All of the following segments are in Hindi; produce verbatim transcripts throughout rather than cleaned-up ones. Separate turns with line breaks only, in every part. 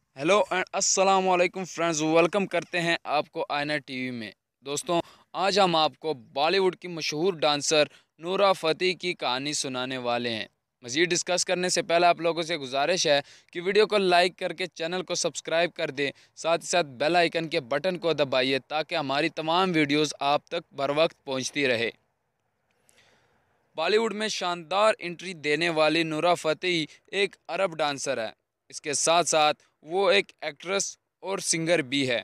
हेलो एंड अस्सलाम वालेकुम फ्रेंड्स, वेलकम करते हैं आपको आईना टीवी में। दोस्तों, आज हम आपको बॉलीवुड की मशहूर डांसर नूरा फ़तेही की कहानी सुनाने वाले हैं। मज़ीद डिस्कस करने से पहले आप लोगों से गुजारिश है कि वीडियो को लाइक करके चैनल को सब्सक्राइब कर दें, साथ ही साथ बेल आइकन के बटन को दबाइए ताकि हमारी तमाम वीडियोज़ आप तक बर वक्त पहुँचती रहे। बॉलीवुड में शानदार एंट्री देने वाली नूरा फ़तेही एक अरब डांसर है। इसके साथ साथ वो एक एक्ट्रेस और सिंगर भी है।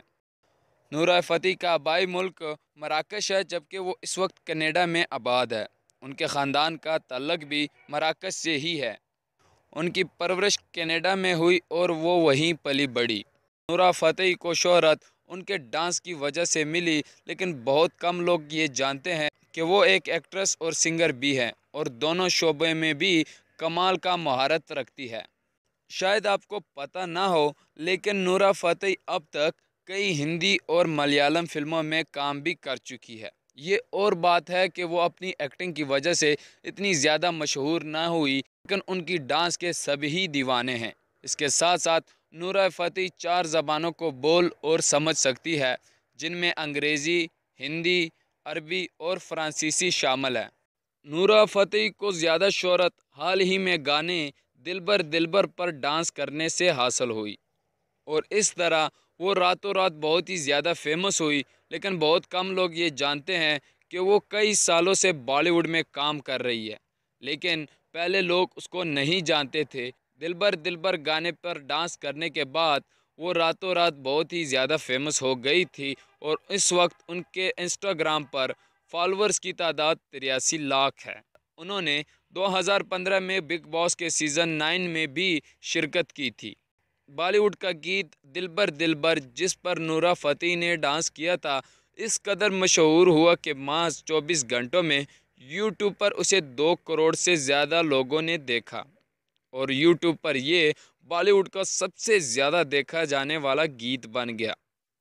नूरा फ़तेही का आबाई मुल्क मराकश है, जबकि वो इस वक्त कनाडा में आबाद है। उनके ख़ानदान का ताल्लुक भी मराकश से ही है। उनकी परवरिश कनाडा में हुई और वो वहीं पली बड़ी। नूरा फ़तेही को शोहरत उनके डांस की वजह से मिली, लेकिन बहुत कम लोग ये जानते हैं कि वो एक एक्ट्रेस और सिंगर भी हैं और दोनों शोबे में भी कमाल का महारत रखती है। शायद आपको पता ना हो, लेकिन नूरा फ़तेही अब तक कई हिंदी और मलयालम फिल्मों में काम भी कर चुकी है। ये और बात है कि वो अपनी एक्टिंग की वजह से इतनी ज़्यादा मशहूर ना हुई, लेकिन उनकी डांस के सभी ही दीवाने हैं। इसके साथ साथ नूरा फ़तेही चार ज़बानों को बोल और समझ सकती है, जिनमें अंग्रेज़ी, हिंदी, अरबी और फ़्रांसीसी शामिल है। नूरा फ़तेही को ज़्यादा शोहरत हाल ही में गाने दिलबर दिलबर पर डांस करने से हासिल हुई और इस तरह वो रातों रात बहुत ही ज़्यादा फेमस हुई। लेकिन बहुत कम लोग ये जानते हैं कि वो कई सालों से बॉलीवुड में काम कर रही है, लेकिन पहले लोग उसको नहीं जानते थे। दिलबर दिलबर गाने पर डांस करने के बाद वो रातों रात बहुत ही ज़्यादा फेमस हो गई थी और इस वक्त उनके इंस्टाग्राम पर फॉलोअर्स की तादाद तिरासी लाख है। उन्होंने दो हज़ार पंद्रह में बिग बॉस के सीज़न नाइन में भी शिरकत की थी। बॉलीवुड का गीत दिलबर दिलबर, जिस पर नूरा फ़तेही ने डांस किया था, इस कदर मशहूर हुआ कि मास चौबीस घंटों में यूट्यूब पर उसे दो करोड़ से ज़्यादा लोगों ने देखा और यूट्यूब पर ये बॉलीवुड का सबसे ज़्यादा देखा जाने वाला गीत बन गया।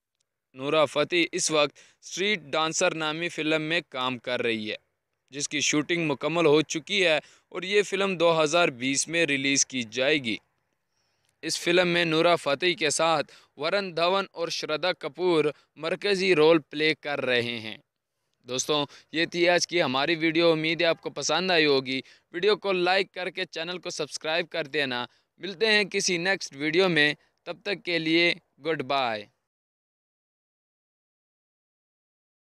नूरा फ़तेही इस वक्त स्ट्रीट डांसर नामी फ़िल्म में काम कर रही है, जिसकी शूटिंग मुकम्मल हो चुकी है और ये फ़िल्म दो हज़ार बीस में रिलीज़ की जाएगी। इस फिल्म में नूरा फ़तेही के साथ वरुण धवन और श्रद्धा कपूर मरकज़ी रोल प्ले कर रहे हैं। दोस्तों, ये थी आज की हमारी वीडियो। उम्मीद है आपको पसंद आई होगी। वीडियो को लाइक करके चैनल को सब्सक्राइब कर देना। मिलते हैं किसी नेक्स्ट वीडियो में, तब तक के लिए गुड बाय।